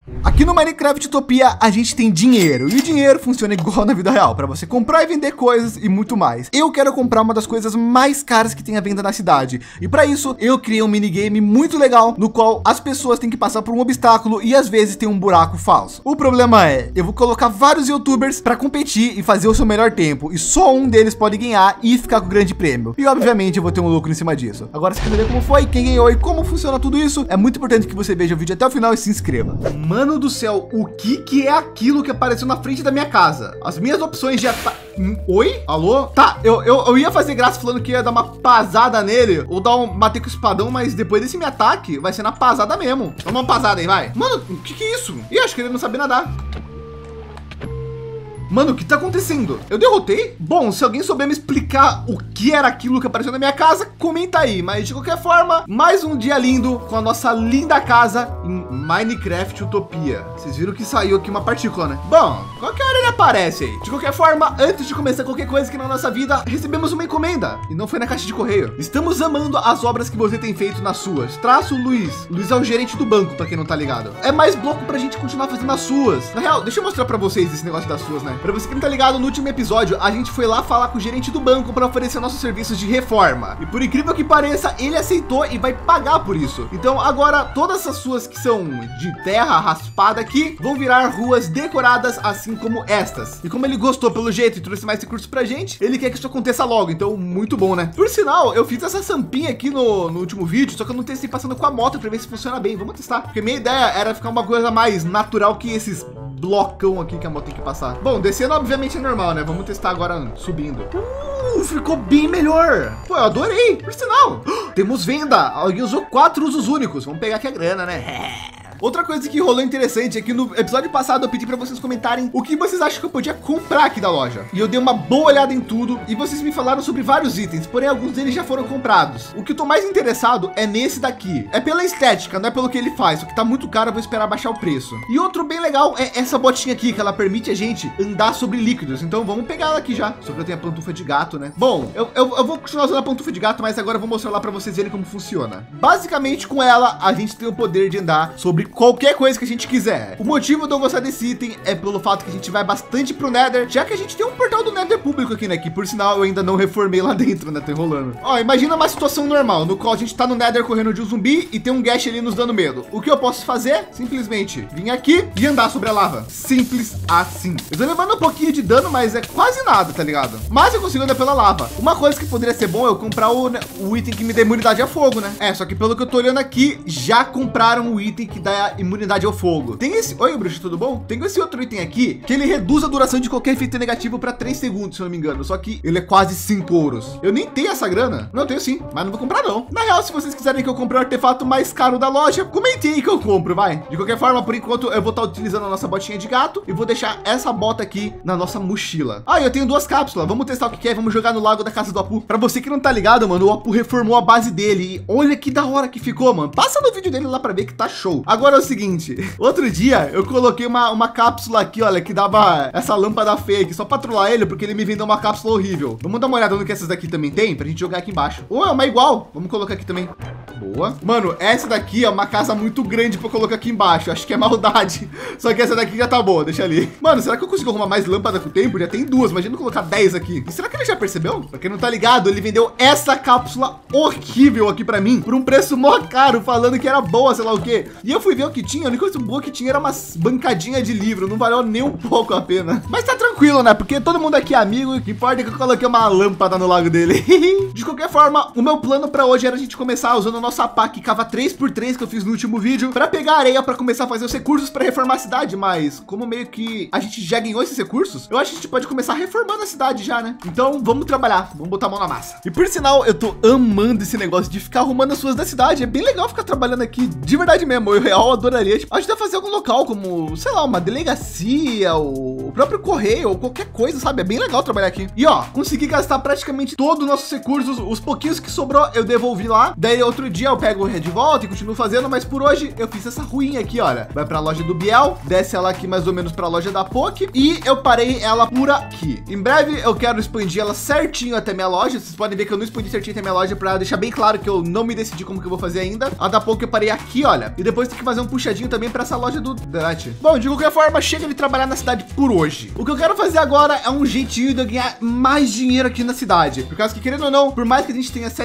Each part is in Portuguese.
Aqui no Minecraft Utopia a gente tem dinheiro e o dinheiro funciona igual na vida real para você comprar e vender coisas e muito mais. Eu quero comprar uma das coisas mais caras que tem à venda na cidade e para isso eu criei um minigame muito legal no qual as pessoas têm que passar por um obstáculo e às vezes tem um buraco falso. O problema é, eu vou colocar vários YouTubers para competir e fazer o seu melhor tempo e só um deles pode ganhar e ficar com o grande prêmio. E obviamente eu vou ter um lucro em cima disso. Agora, se quer ver como foi, quem ganhou e como funciona tudo isso, é muito importante que você veja o vídeo até o final e se inscreva. Mano do céu, o que é aquilo que apareceu na frente da minha casa? As minhas opções de ataque... Oi? Alô? Tá, eu ia fazer graça falando que ia dar uma pasada nele ou dar bater com o espadão, mas depois desse meu ataque vai ser na pasada mesmo. Toma uma pasada aí, vai. Mano, o que é isso? Ih, acho que ele não sabe nadar. Mano, o que tá acontecendo? Eu derrotei? Bom, se alguém souber me explicar o que era aquilo que apareceu na minha casa, comenta aí. Mas de qualquer forma, mais um dia lindo com a nossa linda casa em Minecraft Utopia. Vocês viram que saiu aqui uma partícula, né? Bom, qualquer hora ele aparece aí. De qualquer forma, antes de começar qualquer coisa aqui na nossa vida, recebemos uma encomenda. E não foi na caixa de correio. Estamos amando as obras que você tem feito nas suas. Traço Luiz. Luiz é o gerente do banco, pra quem não tá ligado. É mais bloco pra gente continuar fazendo as suas. Na real, deixa eu mostrar pra vocês esse negócio das suas, né? Para você que não tá ligado, no último episódio a gente foi lá falar com o gerente do banco para oferecer nossos serviços de reforma. E por incrível que pareça, ele aceitou e vai pagar por isso. Então agora todas essas suas que são de terra raspada aqui vão virar ruas decoradas, assim como estas. E como ele gostou pelo jeito e trouxe mais recursos pra gente, ele quer que isso aconteça logo. Então muito bom, né? Por sinal, eu fiz essa sampinha aqui no último vídeo, só que eu não testei passando com a moto para ver se funciona bem. Vamos testar, porque minha ideia era ficar uma coisa mais natural que esses blocão aqui que a moto tem que passar. Bom, descendo obviamente é normal, né? Vamos testar agora subindo. Ficou bem melhor. Pô, eu adorei. Por sinal, temos venda. Alguém usou 4 usos únicos. Vamos pegar aqui a grana, né? Outra coisa que rolou interessante é que no episódio passado eu pedi para vocês comentarem o que vocês acham que eu podia comprar aqui da loja. E eu dei uma boa olhada em tudo e vocês me falaram sobre vários itens, porém alguns deles já foram comprados. O que eu tô mais interessado é nesse daqui. É pela estética, não é pelo que ele faz. O que tá muito caro, eu vou esperar baixar o preço. E outro bem legal é essa botinha aqui, que ela permite a gente andar sobre líquidos. Então vamos pegar ela aqui já. Só que eu tenho a pantufa de gato, né? Bom, eu vou continuar usando a pantufa de gato, mas agora eu vou mostrar lá para vocês verem como funciona. Basicamente com ela, a gente tem o poder de andar sobre qualquer coisa que a gente quiser. O motivo de eu gostar desse item é pelo fato que a gente vai bastante pro Nether, já que a gente tem um portal do Nether público aqui, né? Que por sinal eu ainda não reformei lá dentro, né? Tá enrolando. Ó, imagina uma situação normal, no qual a gente tá no Nether correndo de um zumbi e tem um Gash ali nos dando medo. O que eu posso fazer? Simplesmente vir aqui e andar sobre a lava. Simples assim. Eu tô levando um pouquinho de dano, mas é quase nada, tá ligado? Mas eu consigo andar pela lava. Uma coisa que poderia ser bom é eu comprar o item que me dá imunidade a fogo, né? É, só que pelo que eu tô olhando aqui, já compraram o item que dá imunidade ao fogo. Tem esse... Oi, bruxo, tudo bom? Tem esse outro item aqui, que ele reduz a duração de qualquer efeito negativo para 3 segundos, se eu não me engano. Só que ele é quase 5 ouros. Eu nem tenho essa grana. Não, eu tenho sim, mas não vou comprar não. Na real, se vocês quiserem que eu compre o artefato mais caro da loja, comente aí que eu compro, vai. De qualquer forma, por enquanto, eu vou estar utilizando a nossa botinha de gato e vou deixar essa bota aqui na nossa mochila. Ah, eu tenho 2 cápsulas. Vamos testar o que é. Vamos jogar no lago da casa do Apu. Para você que não tá ligado, mano, o Apu reformou a base dele. E olha que da hora que ficou, mano. Passa no vídeo dele lá para ver que tá show. Agora é o seguinte, outro dia eu coloquei uma cápsula aqui, olha, que dava essa lâmpada feia aqui, só para trollar ele, porque ele me vendeu uma cápsula horrível. Vamos dar uma olhada no que essas daqui também tem, pra gente jogar aqui embaixo. Oh, é uma igual. Vamos colocar aqui também. Boa. Mano, essa daqui é uma casa muito grande para colocar aqui embaixo. Acho que é maldade. Só que essa daqui já tá boa, deixa ali. Mano, será que eu consigo arrumar mais lâmpada com o tempo? Já tem 2, imagina colocar 10 aqui. E será que ele já percebeu? Pra quem não tá ligado, ele vendeu essa cápsula horrível aqui para mim por um preço mó caro, falando que era boa, sei lá o quê. E eu fui ver o que tinha, a única coisa boa que tinha era umas bancadinhas de livro, não valeu nem um pouco a pena. Mas tá tranquilo, né? Porque todo mundo aqui é amigo e o que importa é que eu coloquei uma lâmpada no lago dele. De qualquer forma, o meu plano para hoje era a gente começar usando o nosso APA que cava 3x3 que eu fiz no último vídeo para pegar areia para começar a fazer os recursos para reformar a cidade, mas como meio que a gente já ganhou esses recursos, eu acho que a gente pode começar reformando a cidade já, né? Então vamos trabalhar, vamos botar a mão na massa. E por sinal, eu tô amando esse negócio de ficar arrumando as suas da cidade. É bem legal ficar trabalhando aqui, de verdade mesmo. Eu real adoraria, tipo, ajudar a fazer algum local como, sei lá, uma delegacia, ou o próprio correio, ou qualquer coisa, sabe? É bem legal trabalhar aqui. E ó, consegui gastar praticamente todos os nossos recursos, os pouquinhos que sobrou eu devolvi lá. Daí outro dia eu pego de volta e continuo fazendo, mas por hoje eu fiz essa ruinha aqui, olha. Vai para a loja do Biel, desce ela aqui mais ou menos para a loja da Poké e eu parei ela por aqui. Em breve eu quero expandir ela certinho até minha loja. Vocês podem ver que eu não expandi certinho até minha loja para deixar bem claro que eu não me decidi como que eu vou fazer ainda. A da Poké eu parei aqui, olha. E depois tem que fazer um puxadinho também para essa loja do Drat. Bom, de qualquer forma, chega de trabalhar na cidade por hoje. O que eu quero fazer agora é um jeitinho de eu ganhar mais dinheiro aqui na cidade. Por causa que, querendo ou não, por mais que a gente tenha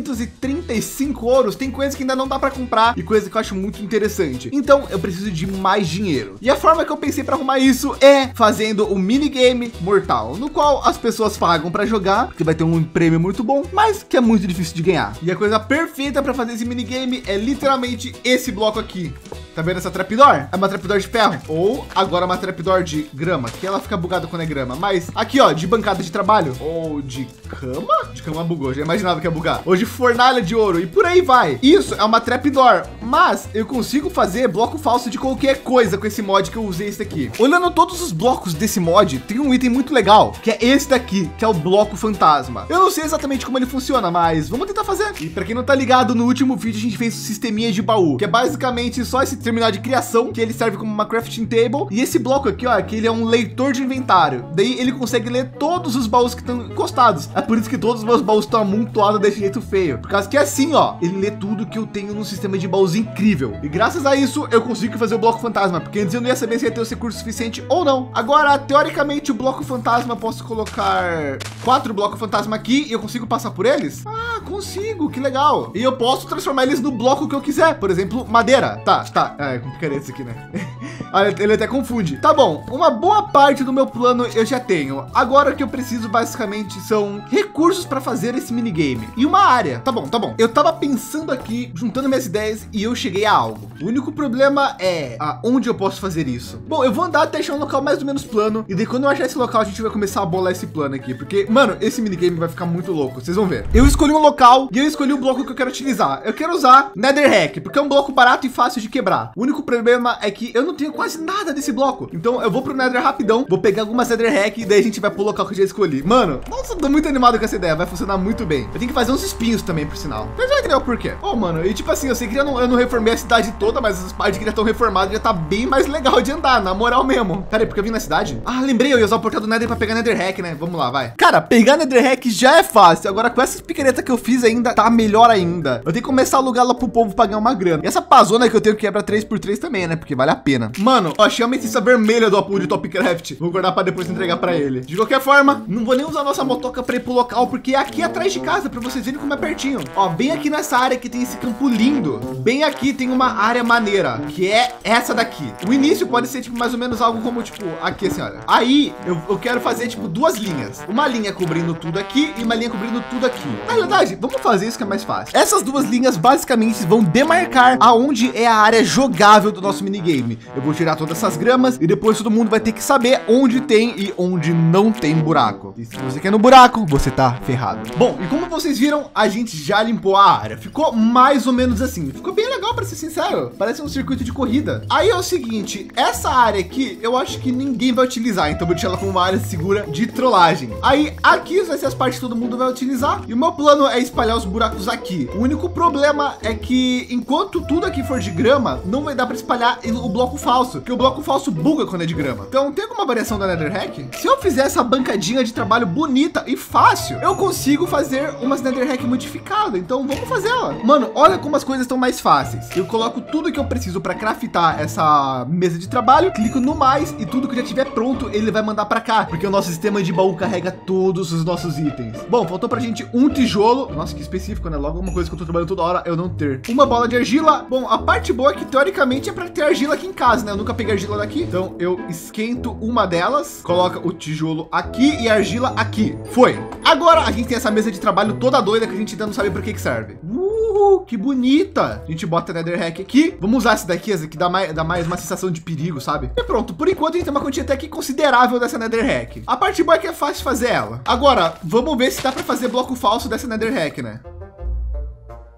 735 ouros, tem coisas que ainda não dá para comprar e coisa que eu acho muito interessante. Então eu preciso de mais dinheiro. E a forma que eu pensei para arrumar isso é fazendo o minigame mortal, no qual as pessoas pagam para jogar, que vai ter um prêmio muito bom, mas que é muito difícil de ganhar. E a coisa perfeita para fazer esse minigame é literalmente esse bloco aqui. Tá vendo essa trapdoor? É uma trapdoor de ferro. Ou agora uma trapdoor de grama, que ela fica bugada quando é grama. Mas aqui, ó, de bancada de trabalho. Ou de cama? De cama bugou, já imaginava que ia bugar. Ou de fornalha de ouro e por aí vai. Isso é uma trapdoor, mas eu consigo fazer bloco falso de qualquer coisa com esse mod que eu usei esse aqui. Olhando todos os blocos desse mod, tem um item muito legal, que é esse daqui, que é o bloco fantasma. Eu não sei exatamente como ele funciona, mas vamos tentar fazer. E para quem não tá ligado, no último vídeo a gente fez o sisteminha de baú, que é basicamente só esse terminal de criação, que ele serve como uma crafting table, e esse bloco aqui, ó, que ele é um leitor de inventário. Daí ele consegue ler todos os baús que estão encostados. É por isso que todos os meus baús estão amontoados desse jeito feio, por causa que é assim, ó, ele lê tudo que eu tenho num sistema de baús incrível. E graças a isso eu consigo fazer o bloco fantasma, porque antes eu não ia saber se ia ter o recurso suficiente ou não. Agora, teoricamente, o bloco fantasma, posso colocar 4 blocos fantasma aqui e eu consigo passar por eles? Ah, consigo, que legal. E eu posso transformar eles no bloco que eu quiser, por exemplo, madeira. Tá, é complicado isso aqui, né? Ele até confunde. Tá bom, uma boa parte do meu plano eu já tenho. Agora o que eu preciso basicamente são recursos para fazer esse minigame e uma área. Tá bom. Eu tava pensando aqui, juntando minhas ideias e eu cheguei a algo. O único problema é onde eu posso fazer isso. Bom, eu vou andar até achar um local mais ou menos plano e daí quando eu achar esse local a gente vai começar a bolar esse plano aqui, porque, mano, esse minigame vai ficar muito louco, vocês vão ver. Eu escolhi um local e eu escolhi o bloco que eu quero utilizar. Eu quero usar Netherrack, porque é um bloco barato e fácil de quebrar. O único problema é que eu não tenho quase nada desse bloco. Então eu vou pro Nether rapidão, vou pegar algumas Netherrack e daí a gente vai pro local que eu já escolhi. Mano, nossa, tô muito animado com essa ideia, vai funcionar muito bem. Eu tenho que fazer uns espinhos também, por sinal. Mas vai entender o porquê. Oh, mano, e tipo assim, eu sei que eu não reformei a cidade toda, mas as partes que já estão reformadas já tá bem mais legal de andar, na moral mesmo. Pera aí, porque eu vim na cidade? Ah, lembrei, eu ia usar o portal do Nether pra pegar Netherrack, né? Vamos lá, vai. Cara, pegar Netherrack já é fácil. Agora com essas picaretas que eu fiz ainda, tá melhor ainda. Eu tenho que começar a alugar lá pro povo pagar uma grana. E essa pazona que eu tenho que quebra 3x3 também, né? Porque vale a pena. Mano, ó, achei a ametista vermelha do Apple de Topcraft. Vou guardar para depois entregar para ele. De qualquer forma, não vou nem usar nossa motoca para ir pro local, porque é aqui atrás de casa, para vocês verem como é pertinho. Ó, bem aqui nessa área que tem esse campo lindo. Bem aqui tem uma área maneira, que é essa daqui. O início pode ser tipo mais ou menos algo como tipo aqui assim, olha. Aí eu quero fazer tipo duas linhas. Uma linha cobrindo tudo aqui e uma linha cobrindo tudo aqui. Na verdade, vamos fazer isso que é mais fácil. Essas duas linhas basicamente vão demarcar aonde é a área jogável do nosso minigame. Eu vou tirar todas essas gramas e depois todo mundo vai ter que saber onde tem e onde não tem buraco. E se você quer no buraco, você tá ferrado. Bom, e como vocês viram, a gente já limpou a área. Ficou mais ou menos assim. Ficou bem legal, para ser sincero. Parece um circuito de corrida. Aí é o seguinte, essa área aqui, eu acho que ninguém vai utilizar. Então eu vou deixar ela como uma área segura de trollagem. Aí aqui vai ser as partes que todo mundo vai utilizar. E o meu plano é espalhar os buracos aqui. O único problema é que enquanto tudo aqui for de grama, não vai dar para espalhar o bloco falso, porque o bloco falso buga quando é de grama. Então tem alguma variação da Netherrack? Se eu fizer essa bancadinha de trabalho bonita e fácil, eu consigo fazer umas Netherrack modificadas. Então vamos fazer ela. Mano, olha como as coisas estão mais fáceis. Eu coloco tudo que eu preciso para craftar essa mesa de trabalho, clico no mais e tudo que já tiver pronto, ele vai mandar para cá, porque o nosso sistema de baú carrega todos os nossos itens. Bom, faltou pra gente um tijolo. Nossa, que específico, né? Logo uma coisa que eu tô trabalhando toda hora, eu não ter. Uma bola de argila. Bom, a parte boa é que teoricamente é para ter argila aqui em casa, né? Eu nunca peguei argila daqui. Então eu esquento uma delas, coloca o tijolo aqui e a argila aqui. Foi. Agora a gente tem essa mesa de trabalho toda doida que a gente ainda não sabe para que serve. Que bonita. A gente bota a Netherrack aqui. Vamos usar essa daqui que dá mais uma sensação de perigo, sabe? E pronto, por enquanto a gente tem uma quantia até que considerável dessa Netherrack. A parte boa é que é fácil fazer ela. Agora, vamos ver se dá para fazer bloco falso dessa Netherrack, né?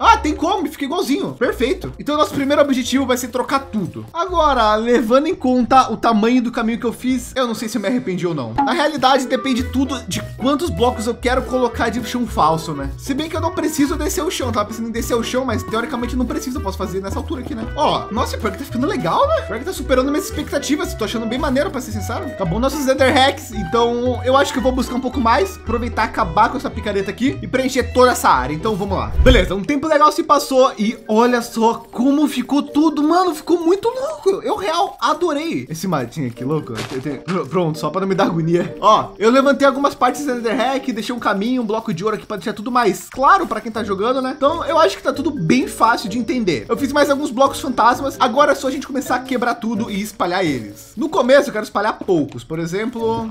Ah, tem como, fica igualzinho. Perfeito. Então, nosso primeiro objetivo vai ser trocar tudo. Agora, levando em conta o tamanho do caminho que eu fiz, eu não sei se eu me arrependi ou não. Na realidade, depende tudo de quantos blocos eu quero colocar de chão falso, né? Se bem que eu não preciso descer o chão, tava pensando em descer o chão, mas teoricamente não preciso, eu posso fazer nessa altura aqui, né? Ó, nossa, pior que tá ficando legal, né? Pior que tá superando minhas expectativas, tô achando bem maneiro, pra ser sincero. Acabou nossos Nether Hacks, então eu acho que eu vou buscar um pouco mais, aproveitar, acabar com essa picareta aqui e preencher toda essa área. Então vamos lá. Beleza, um tempo legal se passou e olha só como ficou tudo, mano, ficou muito louco. Eu real adorei esse matinho aqui, louco. Pronto, só para não me dar agonia. Ó, eu levantei algumas partes do Nether Hack, deixei um caminho, um bloco de ouro aqui para deixar tudo mais claro para quem tá jogando, né? Então eu acho que tá tudo bem fácil de entender. Eu fiz mais alguns blocos fantasmas, agora é só a gente começar a quebrar tudo e espalhar eles. No começo eu quero espalhar poucos, por exemplo...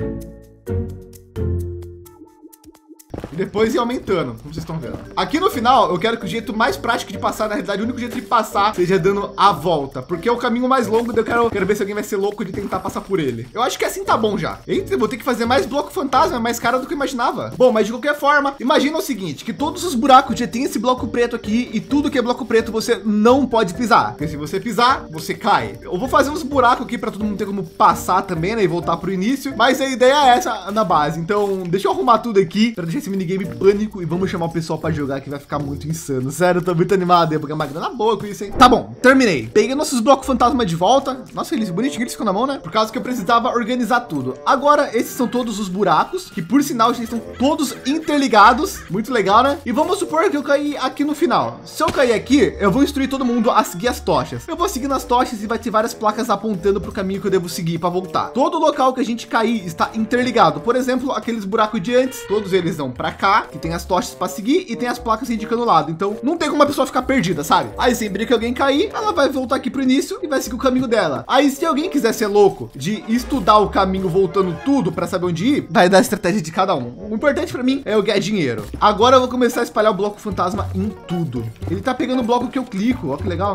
E depois ir aumentando, como vocês estão vendo. Aqui no final, eu quero que o jeito mais prático de passar, na realidade, o único jeito de passar seja dando a volta, porque é o caminho mais longo, eu quero ver se alguém vai ser louco de tentar passar por ele. Eu acho que assim tá bom já. Eita, vou ter que fazer mais bloco fantasma, é mais caro do que eu imaginava. Bom, mas de qualquer forma, imagina o seguinte, que todos os buracos já tem esse bloco preto aqui e tudo que é bloco preto você não pode pisar. Porque se você pisar, você cai. Eu vou fazer uns buracos aqui para todo mundo ter como passar também, né, e voltar pro início, mas a ideia é essa na base. Então, deixa eu arrumar tudo aqui para deixar esse minigame pânico e vamos chamar o pessoal para jogar que vai ficar muito insano. Sério, eu tô muito animado, porque é uma grana boa com isso, hein? Tá bom, terminei. Peguei nossos blocos fantasma de volta. Nossa, eles bonitinhos, eles ficam na mão, né? Por causa que eu precisava organizar tudo. Agora, esses são todos os buracos, que por sinal, eles estão todos interligados. Muito legal, né? E vamos supor que eu caí aqui no final. Se eu cair aqui, eu vou instruir todo mundo a seguir as tochas. Eu vou seguindo as tochas e vai ter várias placas apontando para o caminho que eu devo seguir para voltar. Todo local que a gente cair está interligado. Por exemplo, aqueles buracos de antes, todos eles vão para cá, que tem as tochas para seguir e tem as placas indicando o lado. Então não tem como a pessoa ficar perdida, sabe? Aí sempre que alguém cair, ela vai voltar aqui pro início e vai seguir o caminho dela. Aí se alguém quiser ser louco de estudar o caminho voltando tudo para saber onde ir, vai dar a estratégia de cada um. O importante para mim é eu ganhar dinheiro. Agora eu vou começar a espalhar o bloco fantasma em tudo. Ele tá pegando o bloco que eu clico, ó que legal.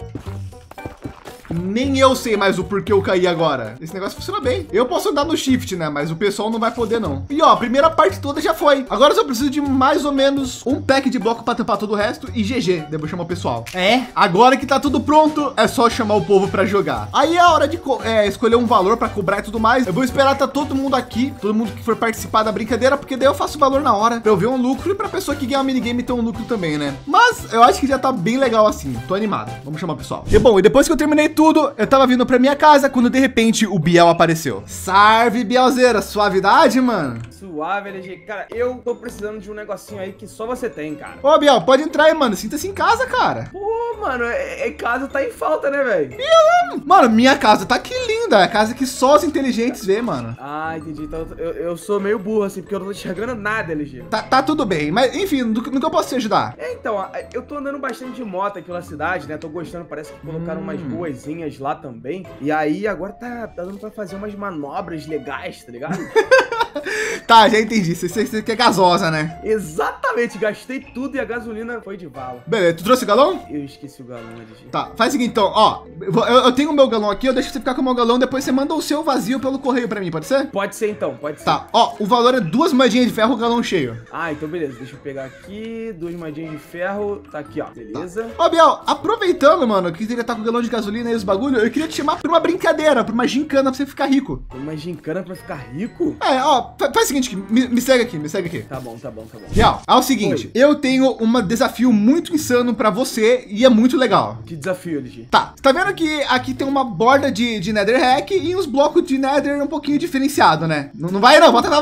Nem eu sei mais o porquê eu caí agora. Esse negócio funciona bem. Eu posso andar no shift, né? Mas o pessoal não vai poder, não. E ó, a primeira parte toda já foi. Agora eu só preciso de mais ou menos um pack de bloco para tampar todo o resto e GG. Devo chamar o pessoal. É. Agora que tá tudo pronto, é só chamar o povo para jogar. Aí é a hora de escolher um valor para cobrar e tudo mais. Eu vou esperar tá todo mundo aqui, todo mundo que for participar da brincadeira, porque daí eu faço o valor na hora para eu ver um lucro e para pessoa que ganhar o minigame ter um lucro também, né? Mas eu acho que já tá bem legal assim. Tô animado. Vamos chamar o pessoal. E bom, e depois que eu terminei tudo, eu tava vindo pra minha casa quando de repente o Biel apareceu. Salve, Bielzeira, suavidade, mano. Suave, LG. Cara, eu tô precisando de um negocinho aí que só você tem, cara. Ô, Biel, pode entrar aí, mano. Sinta-se em casa, cara. Pô, mano, casa tá em falta, né, velho? Mano, minha casa tá aqui linda. É a casa que só os inteligentes vê, mano. Ah, entendi. Então eu sou meio burro, assim, porque eu não tô enxergando nada, LG. Tá tudo bem. Mas, enfim, no que eu posso te ajudar? Então, eu tô andando bastante de moto aqui pela cidade, né? Tô gostando, parece que colocaram umas boazinhas lá também. E aí, agora tá dando pra fazer umas manobras legais, tá ligado? Tá, já entendi. Você quer gasosa, né? Exatamente, gastei tudo e a gasolina foi de vala. Beleza, tu trouxe o galão? Eu esqueci o galão, LG. Tá, faz o seguinte então, ó. Eu tenho o meu galão aqui, eu deixo você ficar com o meu galão, depois você manda o seu vazio pelo correio pra mim, pode ser? Pode ser então, pode ser. Tá, ó, o valor é 2 moedinhas de ferro, o galão cheio. Ah, então beleza, deixa eu pegar aqui, 2 moedinhas de ferro, tá aqui, ó, beleza. Tá. Ó, Biel, aproveitando, mano, que você tá com o galão de gasolina e os bagulho, eu queria te chamar pra uma brincadeira, pra uma gincana pra você ficar rico. Uma gincana pra ficar rico? É, ó, faz o seguinte, me segue aqui, me segue aqui. Tá bom, tá bom, tá bom. Biel, é o seguinte, eu tenho um desafio muito insano pra você e é muito legal. Que desafio, LG? Tá, você tá vendo que aqui tem uma borda de Nether Hack e uns blocos de Nether um pouquinho diferenciado, né? Não vai não, volta.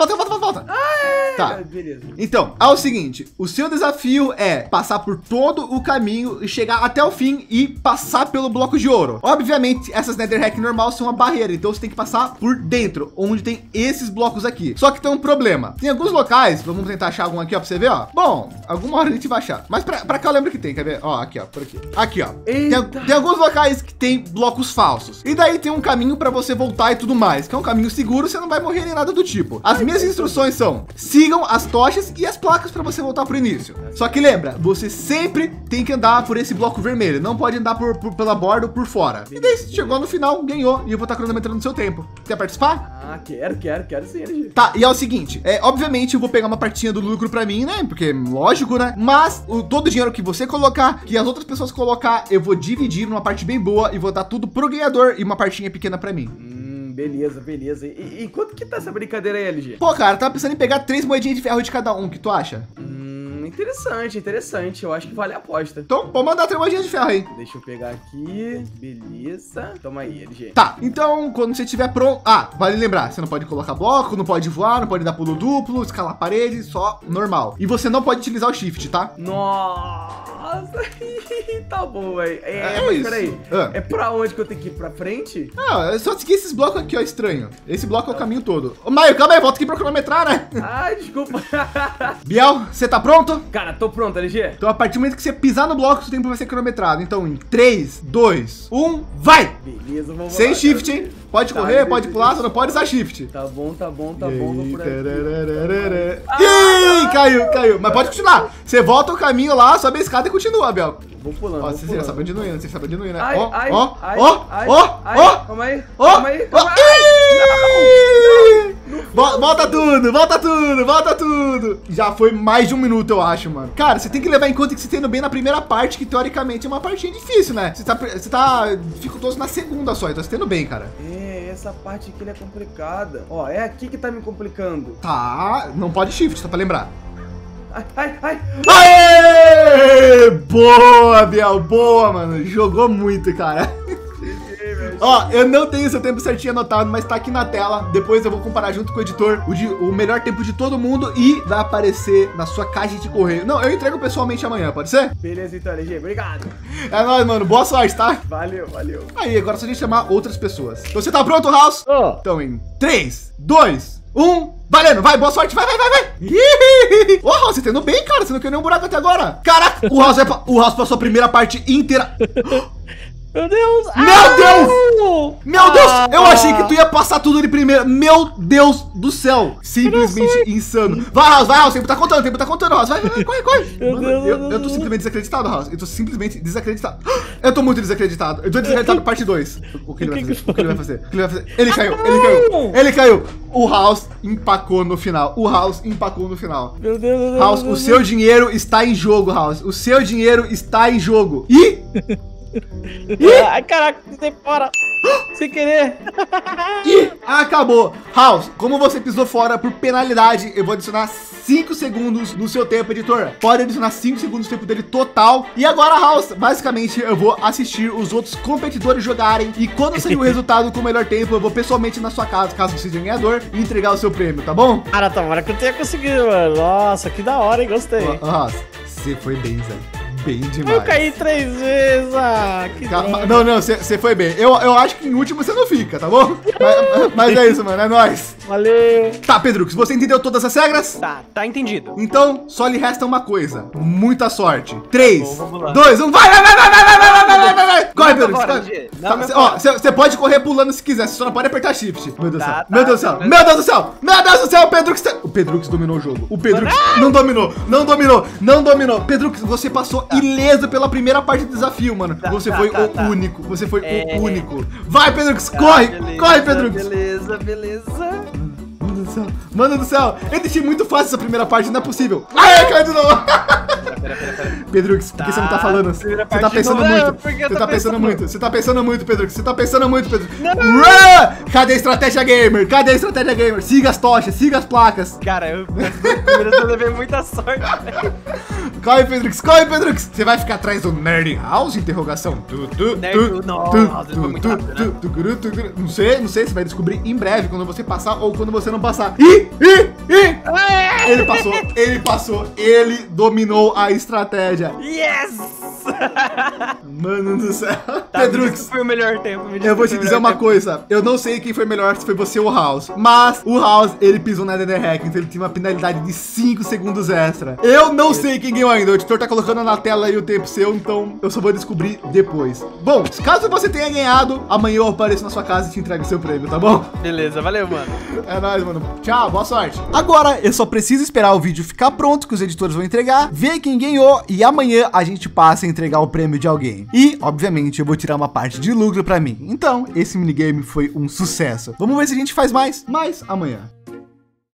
Tá, beleza. Então, é o seguinte, o seu desafio é passar por todo o caminho e chegar até o fim e passar pelo bloco de ouro. Obviamente, essas Nether Hack normal são uma barreira, então você tem que passar por dentro, onde tem esses blocos aqui. Só que tem um problema. Tem alguns locais, vamos tentar achar algum aqui, ó, pra você ver, ó. Bom, alguma hora a gente vai achar. Mas pra cá eu lembro que tem, quer ver? Ó, aqui, ó, por aqui. Aqui, ó. Tem alguns locais que tem blocos falsos. E daí tem um caminho pra você voltar e tudo mais, que é um caminho seguro, você não vai morrer nem nada do tipo. As minhas instruções são, sigam as tochas e as placas pra você voltar pro início. Só que lembra, você sempre tem que andar por esse bloco vermelho, não pode andar pela borda ou por fora. E daí chegou no final, ganhou, e eu vou estar cronometrando o seu tempo. Quer participar? Ah, quero sim, LG. Tá, e é o seguinte, obviamente eu vou pegar uma partinha do lucro pra mim, né? Porque lógico, né? Mas todo o dinheiro que você colocar, que as outras pessoas colocar, eu vou dividir numa parte bem boa e vou dar tudo pro ganhador e uma partinha pequena pra mim. Beleza, beleza. E quanto que tá essa brincadeira aí, LG? Pô, cara, tava pensando em pegar 3 moedinhas de ferro de cada um, o que tu acha? Interessante, interessante. Eu acho que vale a aposta. Então, pode mandar 3 moedinhas de ferro aí. Deixa eu pegar aqui. Beleza. Toma aí, LG. Tá, então, quando você estiver pronto... Ah, vale lembrar, você não pode colocar bloco, não pode voar, não pode dar pulo duplo, escalar parede, só normal. E você não pode utilizar o shift, tá? Nossa! Tá bom, velho. Mas isso. peraí. É pra onde que eu tenho que ir? Pra frente? Ah, é só seguir esses blocos aqui, ó, estranho. Esse bloco é o caminho todo. Ô, Maio, calma aí, volta aqui pra cronometrar, né? Ai, desculpa. Biel, você tá pronto? Cara, tô pronto, LG. Então, a partir do momento que você pisar no bloco, o seu tempo vai ser cronometrado. Então, em 3, 2, 1, vai! Beleza, vamos lá. Sem shift, hein? Pode Tá, correr, beleza. pode pular, só não pode usar shift. Tá bom, tá bom, tá bom. Vou por aqui. Ih, caiu. Mas pode continuar. Você volta o caminho lá, sobe a escada e continua, Biel. Vou pulando. Ó, vou você pulando. sabe onde não ir, né? Você sabe onde não ir, né? Ai, Ó, ai, ó, ai, ó, ai, ó, ai, ó. Calma aí, Ó, calma aí. ó. Calma Ih! Volta tudo. Já foi mais de 1 minuto, eu acho, mano. Cara, você tem que levar em conta que você tá indo bem na primeira parte, que teoricamente é uma partinha difícil, né? Você tá dificultoso na segunda só, então você tá indo bem, cara. Essa parte aqui é complicada. Ó, é aqui que tá me complicando. Tá, não pode shift, só pra lembrar. Ai. Aê! Boa, Biel, boa, mano. Jogou muito, cara. Ó, eu não tenho seu tempo certinho anotado, mas tá aqui na tela. Depois eu vou comparar junto com o editor o melhor tempo de todo mundo e vai aparecer na sua caixa de correio. Não, eu entrego pessoalmente amanhã, pode ser? Beleza, então, LG. Obrigado. É nóis, mano. Boa sorte, tá? Valeu. Aí, agora é só a gente chamar outras pessoas. Então, você tá pronto, House? Então, em 3, 2, 1... Valendo, vai, boa sorte, vai. Ô, House, você tá indo bem, cara. Você não quer nenhum buraco até agora. Caraca, o House passou a primeira parte inteira. Meu Deus! Meu Deus! Eu achei que tu ia passar tudo de primeira. Meu Deus do céu! Simplesmente insano. Vai, House, o tempo tá contando, House. Vai, corre. Mano, eu tô simplesmente desacreditado, House. Eu tô simplesmente desacreditado. Eu tô muito desacreditado. Eu tô desacreditado parte 2. O que ele vai fazer? Ele caiu. O House empacou no final. Meu Deus, House, o seu dinheiro está em jogo, House. O seu dinheiro está em jogo. Ai, caraca, sai fora. Sem querer. E acabou. House, como você pisou fora por penalidade, eu vou adicionar 5 segundos no seu tempo, editor. Pode adicionar 5 segundos no tempo dele total. E agora, House, basicamente eu vou assistir os outros competidores jogarem. E quando sair o resultado com o melhor tempo, eu vou pessoalmente na sua casa, caso você seja ganhador, e entregar o seu prêmio, tá bom? Cara, tomara que eu tenha conseguido, mano. Nossa, que da hora, hein? Gostei. House, você foi bem, Zé. Bem demais. Eu caí 3 vezes. Que Calma. Não, você foi bem. Eu acho que em último você não fica, tá bom? mas é isso, mano. É nóis. Valeu. Tá, Pedrux, você entendeu todas as regras? Tá entendido. Então, só lhe resta uma coisa. Muita sorte. 3, vamos lá. 2, 1, vai! Corre, Pedrux. Ó, você pode correr pulando se quiser, você só não pode apertar shift. Meu Deus do céu. Meu Deus do céu. O Pedrux dominou o jogo. O Pedrux não dominou. Pedrux, você passou ileso pela primeira parte do desafio, mano. Você foi o único. Vai, Pedrux, corre, Pedrux. Beleza. Mano do céu, eu deixei muito fácil essa primeira parte, não é possível. Ai, caiu de novo. Pedrux, por que você não tá falando? Você tá pensando muito. Você tá pensando muito, Pedrux. Cadê a estratégia gamer? Siga as tochas, siga as placas. Cara, eu levei muita sorte, velho. Corre, Pedrux. Você vai ficar atrás do Nerd House? Interrogação. Não sei, você vai descobrir em breve, quando você passar ou quando você não passar. Ele passou. Ele dominou a estratégia. Yes! Mano do céu. Tá, Pedrux, foi o melhor tempo. eu vou te dizer uma coisa. Eu não sei quem foi melhor, se foi você ou o House. Mas o House, ele pisou na Nether Hack, então ele tinha uma penalidade de 5 segundos extra. Eu não sei quem ganhou ainda. O editor tá colocando na tela aí o tempo seu, então eu só vou descobrir depois. Bom, caso você tenha ganhado, amanhã eu apareço na sua casa e te entrego o seu prêmio, tá bom? Beleza, valeu, mano. É nóis, mano. Tchau, boa sorte. Agora, eu só preciso esperar o vídeo ficar pronto, que os editores vão entregar, ver quem ganhou e amanhã a gente passa a entregar o prêmio de alguém. E, obviamente, eu vou tirar uma parte de lucro pra mim. Então, esse minigame foi um sucesso. Vamos ver se a gente faz mais amanhã.